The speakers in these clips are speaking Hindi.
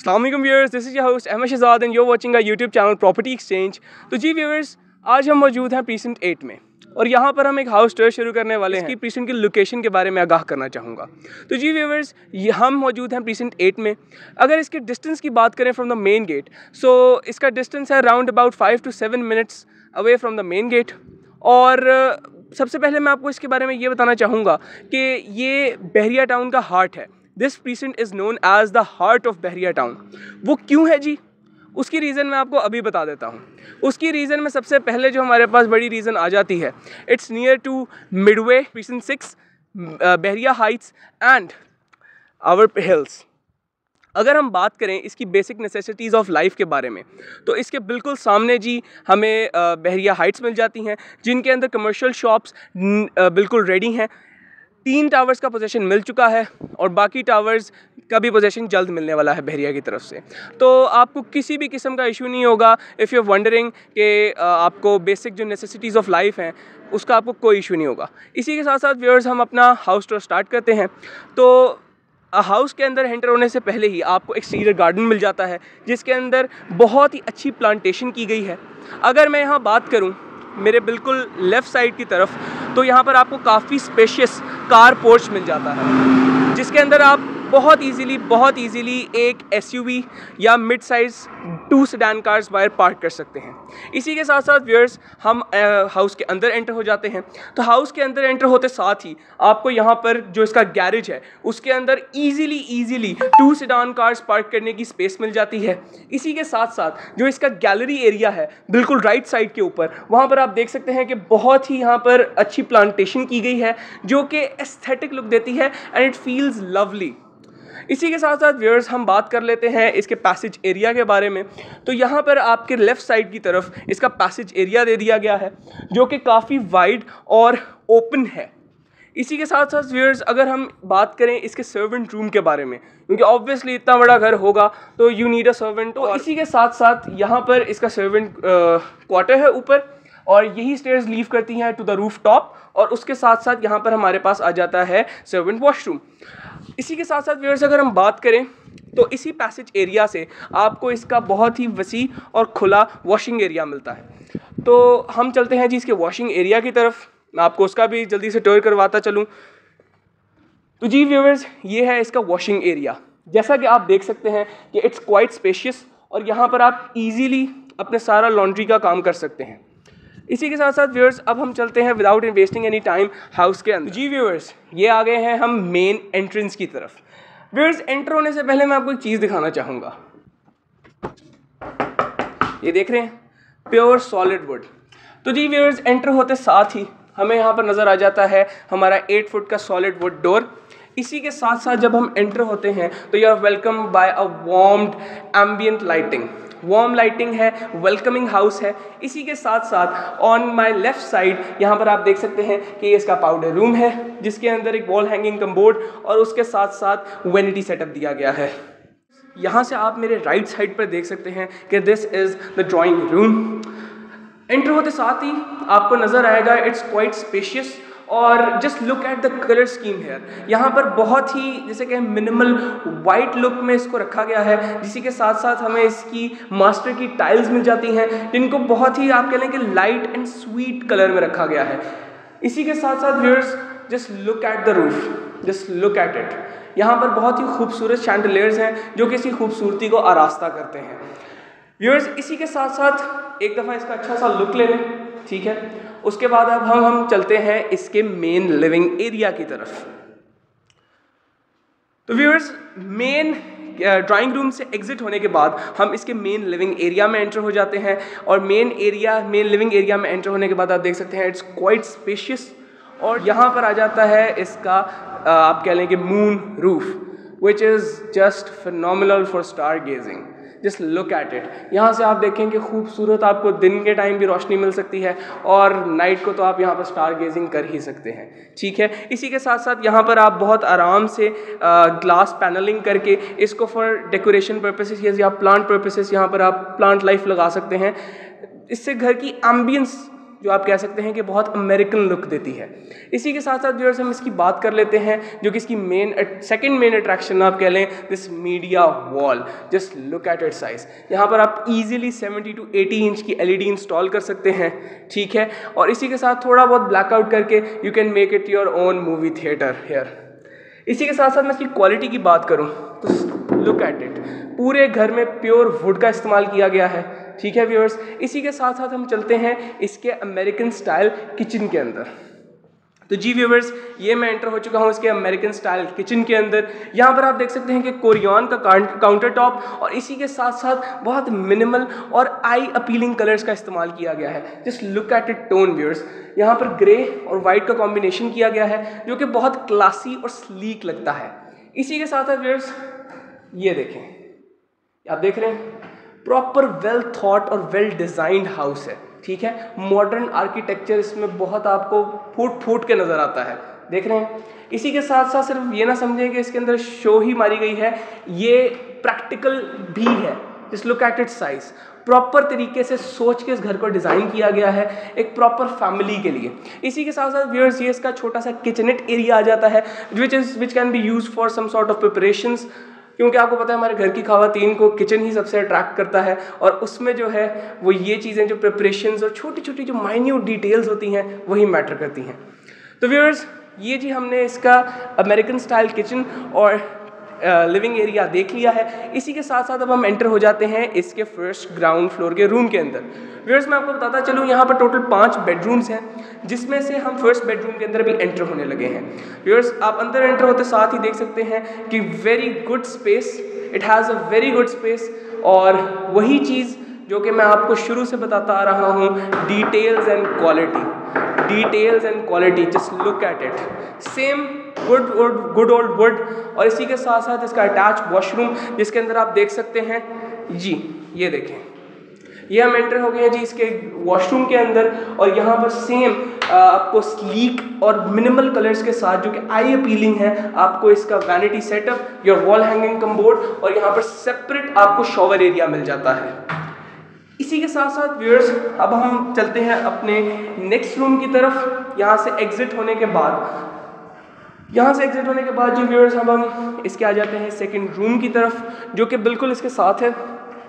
अस्सलाम वालेकुम viewers, this is your host Ahmed Shahzad and you are watching our YouTube channel property exchange. तो जी व्यूअर्स, आज हम मौजूद हैं प्रीसिंट 8 में और यहाँ पर हम एक हाउस टूर शुरू करने वाले हैं। इसकी प्रीसिंट की लोकेशन के बारे में आगाह करना चाहूँगा। तो जी व्यूअर्स, हम मौजूद हैं प्रीसिंट 8 में। अगर इसके डिस्टेंस की बात करें from the main gate, so इसका डिस्टेंस है around about 5 to 7 minutes away from the main gate. और सबसे पहले मैं आपको इसके बारे में ये बताना चाहूँगा कि ये बहरिया टाउन का हार्ट है। This precinct is known as the heart of Bahria Town. वो क्यों है जी, उसकी रीज़न मैं आपको अभी बता देता हूँ। उसकी रीज़न में सबसे पहले जो हमारे पास बड़ी रीज़न आ जाती है, it's near to Midway, precinct 6, Bahria Heights and our Hills. अगर हम बात करें इसकी बेसिक नेसेसिटीज़ ऑफ लाइफ के बारे में, तो इसके बिल्कुल सामने जी हमें बहरिया हाइट्स मिल जाती हैं, जिनके अंदर कमर्शियल शॉप्स बिल्कुल रेडी हैं। 3 टावर्स का पोजीशन मिल चुका है और बाकी टावर्स का भी पोजीशन जल्द मिलने वाला है बहरिया की तरफ से। तो आपको किसी भी किस्म का इशू नहीं होगा इफ़ यू आर वंडरिंग कि आपको बेसिक जो नेसेसिटीज़ ऑफ लाइफ हैं उसका आपको कोई इशू नहीं होगा। इसी के साथ साथ व्यूअर्स, हम अपना हाउस टूर स्टार्ट करते हैं। तो हाउस के अंदर एंटर होने से पहले ही आपको एक्सटीरियर गार्डन मिल जाता है, जिसके अंदर बहुत ही अच्छी प्लांटेशन की गई है। अगर मैं यहाँ बात करूँ मेरे बिल्कुल लेफ़्ट साइड की तरफ, तो यहाँ पर आपको काफ़ी स्पेशियस कार पोर्च मिल जाता है, जिसके अंदर आप बहुत इजीली एक SUV या मिड साइज़ 2 सेडान कार्स बाहर पार्क कर सकते हैं। इसी के साथ साथ व्यूअर्स, हम हाउस के अंदर एंटर हो जाते हैं। तो हाउस के अंदर एंटर होते साथ ही आपको यहाँ पर जो इसका गैरेज है उसके अंदर ईजिली 2 सेडान कार्स पार्क करने की स्पेस मिल जाती है। इसी के साथ साथ जो इसका गैलरी एरिया है बिल्कुल राइट साइड के ऊपर, वहाँ पर आप देख सकते हैं कि बहुत ही यहाँ पर अच्छी प्लांटेशन की गई है जो कि एस्थेटिक लुक देती है एंड इट फील्स लवली। इसी के साथ साथ व्यूअर्स, हम बात कर लेते हैं इसके पैसेज एरिया के बारे में। तो यहाँ पर आपके लेफ़्ट साइड की तरफ इसका पैसेज एरिया दे दिया गया है जो कि काफ़ी वाइड और ओपन है। इसी के साथ साथ व्यूअर्स, अगर हम बात करें इसके सर्वेंट रूम के बारे में, क्योंकि ऑब्वियसली इतना बड़ा घर होगा तो यू नीड अ सर्वेंट। तो इसी के साथ साथ यहाँ पर इसका सर्वेंट क्वार्टर है ऊपर, और यही स्टेयर्स लीव करती हैं टू द रूफ टॉप, और उसके साथ साथ यहाँ पर हमारे पास आ जाता है सर्वेंट वॉशरूम। इसी के साथ साथ व्यूअर्स, अगर हम बात करें तो इसी पैसेज एरिया से आपको इसका बहुत ही वसी और खुला वॉशिंग एरिया मिलता है। तो हम चलते हैं जी इसके वॉशिंग एरिया की तरफ, मैं आपको उसका भी जल्दी से टूर करवाता चलूँ। तो जी व्यूअर्स, ये है इसका वॉशिंग एरिया। जैसा कि आप देख सकते हैं कि इट्स क्वाइट स्पेशियस, और यहाँ पर आप ईजीली अपने सारा लॉन्ड्री का काम कर सकते हैं। इसी के साथ साथ व्यूअर्स, अब हम चलते हैं without wasting any time house के अंदर। जी व्यूअर्स, ये आ गए हैं हम मेन एंट्रेंस की तरफ। व्यूअर्स, एंटर होने से पहले मैं आपको एक चीज़ दिखाना चाहूँगा। ये देख रहे हैं, प्योर सॉलिड वुड। तो जी व्यूअर्स, एंटर होते साथ ही हमें यहाँ पर नज़र आ जाता है हमारा 8 फुट का सॉलिड वुड डोर। इसी के साथ साथ जब हम एंटर होते हैं तो you are welcome by a warmed ambient lighting. Warm lighting है, वेलकमिंग हाउस है। इसी के साथ साथ ऑन माय लेफ़्ट साइड यहाँ पर आप देख सकते हैं कि ये इसका पाउडर रूम है, जिसके अंदर एक वॉल हैंगिंग कमबोर्ड और उसके साथ साथ वेनिटी सेटअप दिया गया है। यहाँ से आप मेरे राइट साइड पर देख सकते हैं कि this is the drawing room. Enter होते साथ ही आपको नज़र आएगा इट्स क्वाइट स्पेशियस, और just look at the colour scheme here. यहाँ पर बहुत ही जैसे कि मिनिमल वाइट लुक में इसको रखा गया है। इसी के साथ साथ हमें इसकी मास्टर की टाइल्स मिल जाती हैं, जिनको बहुत ही आप कह लें कि लाइट एंड स्वीट कलर में रखा गया है। इसी के साथ साथ viewers, just look at the roof, just look at it. यहाँ पर बहुत ही खूबसूरत शैंडलियर्स हैं जो कि इसकी खूबसूरती को आरास्ता करते हैं। व्यूअर्स, इसी के साथ साथ एक दफ़ा इसका अच्छा सा लुक ले लें, ठीक है। उसके बाद अब हम चलते हैं इसके मेन लिविंग एरिया की तरफ। तो व्यूअर्स, मेन ड्राइंग रूम से एग्जिट होने के बाद हम इसके मेन लिविंग एरिया में एंटर हो जाते हैं, और मेन लिविंग एरिया में एंटर होने के बाद आप देख सकते हैं इट्स क्वाइट स्पेशियस, और यहाँ पर आ जाता है इसका आप कह लें कि moon roof, which is just phenomenal for star gazing. Just look at it. यहाँ से आप देखेंगे खूबसूरत आपको दिन के टाइम भी रोशनी मिल सकती है, और नाइट को तो आप यहाँ पर स्टार गेजिंग कर ही सकते हैं, ठीक है। इसी के साथ साथ यहाँ पर आप बहुत आराम से ग्लास पैनलिंग करके इसको फॉर डेकोरेशन पर्पसेस या प्लांट पर्पसेस यहाँ पर आप प्लांट लाइफ लगा सकते हैं। इससे घर की एम्बियंस जो आप कह सकते हैं कि बहुत अमेरिकन लुक देती है। इसी के साथ साथ व्यूअर्स हम इसकी बात कर लेते हैं जो कि इसकी सेकंड मेन अट्रैक्शन आप कह लें, this media wall. Just look at it size. यहाँ पर आप इजीली 70 to 80 इंच की LED इंस्टॉल कर सकते हैं, ठीक है। और इसी के साथ थोड़ा बहुत ब्लैकआउट करके you can make it your own movie theatre here. इसी के साथ साथ मैं इसकी क्वालिटी की बात करूँ तो लुक एट इट, पूरे घर में प्योर वुड का इस्तेमाल किया गया है, ठीक है व्यूअर्स। इसी के साथ साथ हम चलते हैं इसके अमेरिकन स्टाइल किचन के अंदर। तो जी व्यूअर्स, ये मैं एंटर हो चुका हूँ इसके अमेरिकन स्टाइल किचन के अंदर। यहाँ पर आप देख सकते हैं कि कोरियन का काउंटर टॉप और इसी के साथ साथ बहुत मिनिमल और आई अपीलिंग कलर्स का इस्तेमाल किया गया है। Just look at it tone viewers. यहाँ पर ग्रे और वाइट का कॉम्बिनेशन किया गया है जो कि बहुत क्लासी और स्लीक लगता है। इसी के साथ साथ व्यूअर्स ये देखें, आप देख रहे हैं प्रॉपर वेल थॉट और वेल डिजाइंड हाउस है, ठीक है। मॉडर्न आर्किटेक्चर इसमें बहुत आपको फूट के नज़र आता है, देख रहे हैं। इसी के साथ साथ सिर्फ ये ना समझें कि इसके अंदर शो ही मारी गई है, ये प्रैक्टिकल भी है। Just look at it size. Proper तरीके से सोच के इस घर को डिज़ाइन किया गया है एक प्रॉपर फैमिली के लिए। इसी के साथ साथ व्यूअर्स ये इसका छोटा सा किचनेट एरिया आ जाता है which can be use for some sort of preparations, क्योंकि आपको पता है हमारे घर की खवातीन को किचन ही सबसे अट्रैक्ट करता है और उसमें जो है वो ये चीज़ें जो प्रिपरेशंस और छोटी छोटी जो माइन्यूट डिटेल्स होती हैं वही मैटर करती हैं। तो व्यूअर्स ये जी हमने इसका अमेरिकन स्टाइल किचन और लिविंग एरिया देख लिया है। इसी के साथ साथ अब हम एंटर हो जाते हैं इसके फर्स्ट ग्राउंड फ्लोर के रूम के अंदर। व्यूअर्स मैं आपको बताता चलूँ यहाँ पर टोटल 5 बेडरूम्स हैं, जिसमें से हम फर्स्ट बेडरूम के अंदर भी एंटर होने लगे हैं। व्यूअर्स आप अंदर एंटर होते साथ ही देख सकते हैं कि very good space, it has a very good space. और वही चीज़ जो कि मैं आपको शुरू से बताता आ रहा हूँ, details and quality, details and quality. Just look at it, same good old wood. और इसी के साथ साथ इसका अटैच वॉशरूम जिसके अंदर आप देख सकते हैं जी, ये देखें, ये हम एंटर हो गए हैं जी इसके वॉशरूम के अंदर। और यहाँ पर सेम आपको स्लीक और मिनिमल कलर्स के साथ जो कि आई अपीलिंग है, आपको इसका vanity setup, your wall hanging cupboard और यहाँ पर सेपरेट आपको शॉवर एरिया मिल जाता है। इसी के साथ साथ व्यूअर्स अब हम चलते हैं अपने नेक्स्ट रूम की तरफ। यहाँ से एग्जिट होने के बाद जी व्यूअर्स अब हम इसके आ जाते हैं सेकंड रूम की तरफ, जो कि बिल्कुल इसके साथ है।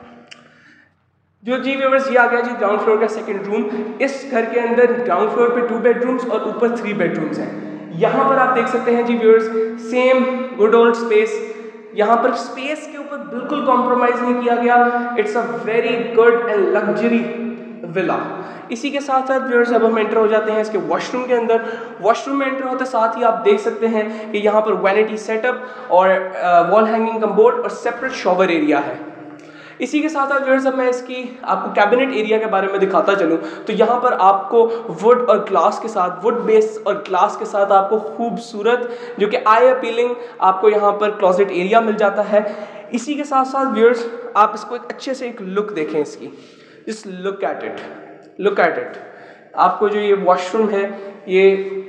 जो जी व्यूअर्स ये आ गया जी ग्राउंड फ्लोर का सेकंड रूम। इस घर के अंदर ग्राउंड फ्लोर पे 2 बेडरूम्स और ऊपर 3 बेडरूम्स हैं। यहाँ पर आप देख सकते हैं जी viewers same good old space. यहाँ पर स्पेस के ऊपर बिल्कुल कॉम्प्रोमाइज नहीं किया गया। It's a very good and luxury villa. इसी के साथ साथ व्यूअर्स अब हम एंटर हो जाते हैं इसके वॉशरूम के अंदर। वॉशरूम में एंटर होते साथ ही आप देख सकते हैं कि यहाँ पर वैनिटी सेटअप और वॉल हैंगिंग कमबोर्ड और सेपरेट शॉवर एरिया है। इसी के साथ साथ व्यूअर्स अब मैं इसकी आपको कैबिनेट एरिया के बारे में दिखाता चलूँ तो यहाँ पर आपको वुड और ग्लास के साथ, वुड बेस और ग्लास के साथ आपको खूबसूरत जो कि आई अपीलिंग आपको यहाँ पर क्लोजेट एरिया मिल जाता है। इसी के साथ साथ व्यूअर्स आप इसको एक अच्छे से एक लुक देखें इसकी। Just look at it, look at it. आपको जो ये वॉशरूम है ये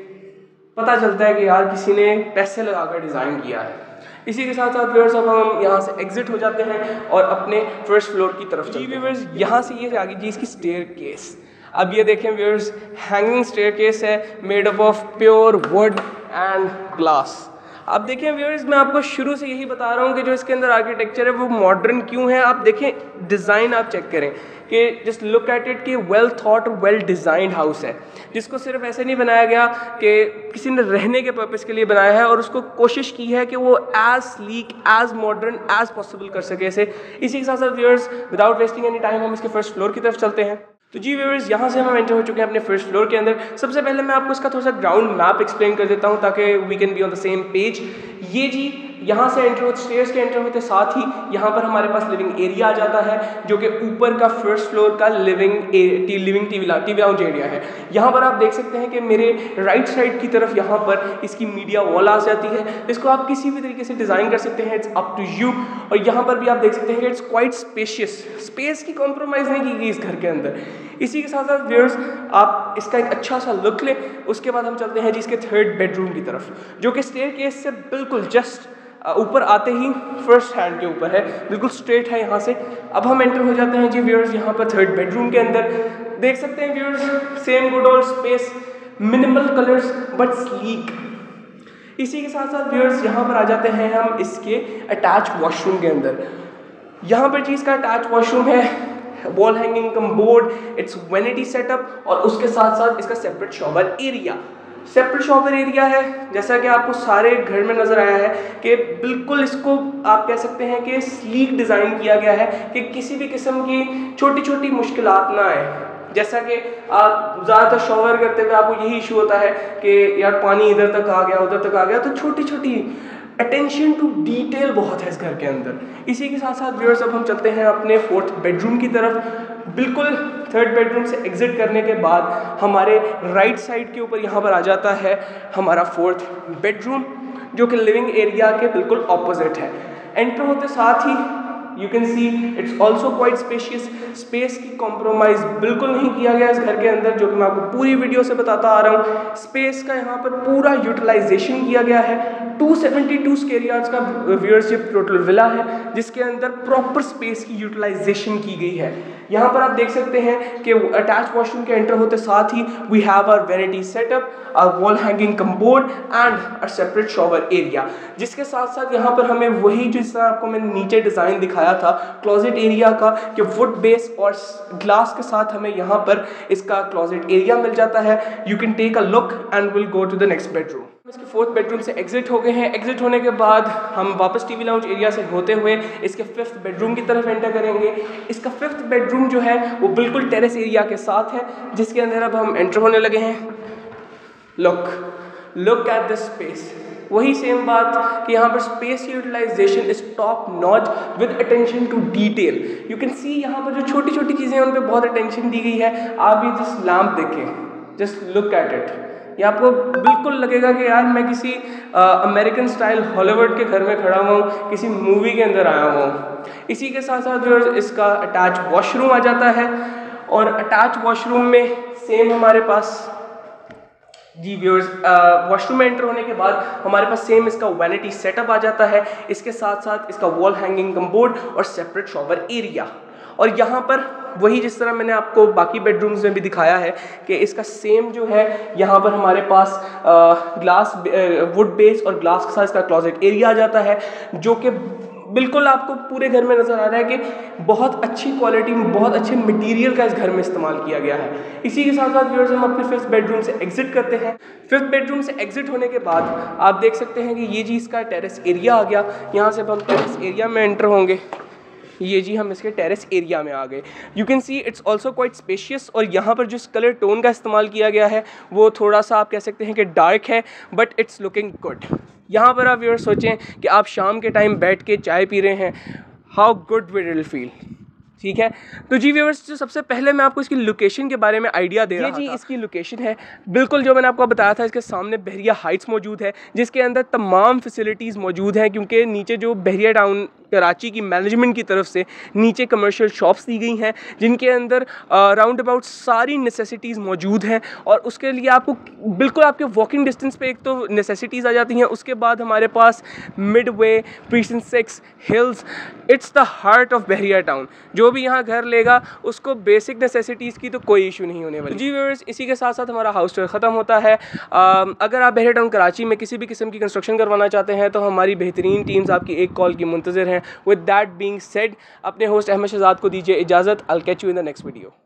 पता चलता है कि यार किसी ने पैसे लगाकर डिज़ाइन किया है। इसी के साथ साथ व्यूअर्स अब हम यहाँ से एग्जिट हो जाते हैं और अपने फर्स्ट फ्लोर की तरफ चलते हैं। व्यूअर्स यहाँ से ये आ गई जी इसकी स्टेयर केस। अब ये देखें व्यूअर्स, हैंगिंग स्टेयर केस है made up of pure wood and glass. अब देखें व्यूअर्स मैं आपको शुरू से यही बता रहा हूँ कि जो इसके अंदर आर्किटेक्चर है वो मॉडर्न क्यों है। आप देखें डिज़ाइन, आप चेक करें कि जस्ट लुक एट इट कि well thought well designed house है, जिसको सिर्फ ऐसे नहीं बनाया गया कि किसी ने रहने के पर्पज़ के लिए बनाया है, और उसको कोशिश की है कि वो as sleek as modern as possible कर सके इसे। इसी के साथ साथ viewers without wasting any time हम इसके फर्स्ट फ्लोर की तरफ चलते हैं। तो जी व्यूअर्स यहाँ से हम एंटर हो चुके हैं अपने फर्स्ट फ्लोर के अंदर। सबसे पहले मैं आपको इसका थोड़ा सा ग्राउंड मैप एक्सप्लेन कर देता हूँ ताकि we can be on the same page. ये जी यहाँ से एंटर होते, स्टेयर्स के एंटर होते साथ ही यहाँ पर हमारे पास लिविंग एरिया आ जाता है, जो कि ऊपर का फर्स्ट फ्लोर का लिविंग टीवी लाउंज एरिया है। यहाँ पर आप देख सकते हैं कि मेरे राइट साइड की तरफ यहाँ पर इसकी मीडिया वॉल आ जाती है। इसको आप किसी भी तरीके से डिज़ाइन कर सकते हैं, इट्स अप टू यू। और यहाँ पर भी आप देख सकते हैं कि इट्स क्वाइट स्पेशियस, स्पेस की कॉम्प्रोमाइज़ नहीं की गई इस घर के अंदर। इसी के साथ साथ व्यूअर्स आप इसका एक अच्छा सा लुक लें। उसके बाद हम चलते हैं जिसके थर्ड बेडरूम की तरफ, जो कि स्टेयरकेस से बिल्कुल जस्ट ऊपर आते ही फर्स्ट हैंड के ऊपर है, बिल्कुल स्ट्रेट है यहाँ से। अब हम एंटर हो जाते हैं जी व्यूअर्स यहाँ पर थर्ड बेडरूम के अंदर। देख सकते हैं viewers, same good old space, minimal colours but sleek. इसी के साथ साथ व्यूअर्स यहाँ पर आ जाते हैं हम इसके अटैच वॉशरूम के अंदर। यहाँ पर जी इसका अटैच वॉशरूम है, wall hanging cupboard, it's vanity setup और उसके साथ साथ इसका separate shower area. Separate shower area है, जैसा कि आपको सारे घर में नज़र आया है कि बिल्कुल इसको आप कह सकते हैं कि स्लीक डिज़ाइन किया गया है कि किसी भी किस्म की छोटी छोटी मुश्किलात ना आए। जैसा कि आप ज़्यादातर शॉवर करते हुए आपको यही इशू होता है कि यार पानी इधर तक आ गया उधर तक आ गया, तो छोटी छोटी अटेंशन टू डिटेल बहुत है इस घर के अंदर। इसी के साथ साथ व्यूअर्स अब हम चलते हैं अपने 4th बेडरूम की तरफ। बिल्कुल 3rd बेडरूम से एग्जिट करने के बाद हमारे राइट साइड के ऊपर यहाँ पर आ जाता है हमारा 4th बेडरूम, जो कि लिविंग एरिया के बिल्कुल ऑपोजिट है। एंटर होते साथ ही you can see it's also quite spacious. Space की कॉम्प्रोमाइज़ बिल्कुल नहीं किया गया इस घर के अंदर, जो कि मैं आपको पूरी वीडियो से बताता आ रहा हूँ। स्पेस का यहाँ पर पूरा यूटिलाइजेशन किया गया है। 272 स्क्वायर यार्ड्स का व्यूअरशिप टोटल विला है, जिसके अंदर प्रॉपर स्पेस की यूटिलाइजेशन की गई है। यहाँ पर आप देख सकते हैं कि अटैच वॉशरूम के एंटर होते साथ ही we have our vanity setup, our wall hanging cupboard and a separate shower area, जिसके साथ साथ यहाँ पर हमें वही जिस तरह आपको मैंने नीचे डिज़ाइन दिखाया था क्लोजेट एरिया का कि वुड बेस और ग्लास के साथ हमें यहाँ पर इसका क्लोजेट एरिया मिल जाता है। You can take a look and will go to the next bedroom. इसके 4th बेडरूम से एग्जिट हो गए हैं। एग्जिट होने के बाद हम वापस टीवी लाउंज एरिया से होते हुए इसके 5th बेडरूम की तरफ एंटर करेंगे। इसका 5th बेडरूम जो है वो बिल्कुल टेरेस एरिया के साथ है, जिसके अंदर अब हम एंटर होने लगे हैं। Look at the space. वही सेम बात कि यहाँ पर space utilisation is top notch with attention to detail. You can see यहाँ पर जो छोटी छोटी चीज़ें हैं उन पर बहुत अटेंशन दी गई है। आप ये जस्ट लैम्प देखें, जस्ट लुक एट इट, ये आपको बिल्कुल लगेगा कि यार मैं किसी अमेरिकन स्टाइल हॉलीवुड के घर में खड़ा हुआ हूँ, किसी मूवी के अंदर आया हुआ हूँ। इसी के साथ साथ जो इसका अटैच वॉशरूम आ जाता है और अटैच वॉशरूम में सेम हमारे पास जी व्यूअर्स वॉशरूम में एंटर होने के बाद हमारे पास सेम इसका वैनिटी सेटअप आ जाता है। इसके साथ साथ इसका वॉल हैंगिंग कमबोर्ड और सेपरेट शॉवर एरिया। और यहाँ पर वही जिस तरह मैंने आपको बाकी बेडरूम्स में भी दिखाया है कि इसका सेम जो है यहाँ पर हमारे पास ग्लास वुड बेस और ग्लास के साथ इसका क्लोजेट एरिया आ जाता है, जो कि बिल्कुल आपको पूरे घर में नज़र आ रहा है कि बहुत अच्छी क्वालिटी में बहुत अच्छे मटेरियल का इस घर में इस्तेमाल किया गया है। इसी के साथ साथ व्यूअर्स हम अपने 5th बेडरूम से एग्जिट करते हैं। 5th बेडरूम से एग्जिट होने के बाद आप देख सकते हैं कि ये जी इसका टेरेस एरिया आ गया। यहाँ से हम टेरेस एरिया में एंटर होंगे। ये जी हम इसके टेरेस एरिया में आ गए। You can see it's also quite spacious और यहाँ पर जिस कलर टोन का इस्तेमाल किया गया है वो थोड़ा सा आप कह सकते हैं कि डार्क है, बट इट्स लुकिंग गुड। यहाँ पर आप व्यूअर्स सोचें कि आप शाम के टाइम बैठ के चाय पी रहे हैं, how good will it feel. ठीक है, तो जी व्यूअर्स जो सबसे पहले मैं आपको इसकी लोकेशन के बारे में आइडिया दे रहा था। ये जी इसकी लोकेशन है बिल्कुल जो मैंने आपको बताया था, इसके सामने बहरिया हाइट्स मौजूद है, जिसके अंदर तमाम फैसिलिटीज़ मौजूद हैं, क्योंकि नीचे जो बहरिया टाउन कराची की मैनेजमेंट की तरफ से नीचे कमर्शियल शॉप्स दी गई हैं, जिनके अंदर राउंड अबाउट सारी नेसेसिटीज़ मौजूद हैं। और उसके लिए आपको बिल्कुल आपके वॉकिंग डिस्टेंस पे एक तो नेसेसिटीज़ आ जाती हैं, उसके बाद हमारे पास Midway, precinct 6, Hills, it's the heart of Bahria Town. जो भी यहाँ घर लेगा उसको बेसिक नेसेसिटीज़ की तो कोई इशू नहीं होने वाली। जी व्यूअर्स, इसी के साथ साथ हमारा हाउस टूर ख़त्म होता है। अगर आप बहरिया टाउन कराची में किसी भी किस्म की कंस्ट्रक्शन करवाना चाहते हैं तो हमारी बेहतरीन टीम्स आपकी एक कॉल की मुंतज़िर हैं। विद दैट बीइंग सेड, अपने होस्ट अहमद शहजाद को दीजिए इजाज़त। I will catch you in the next video.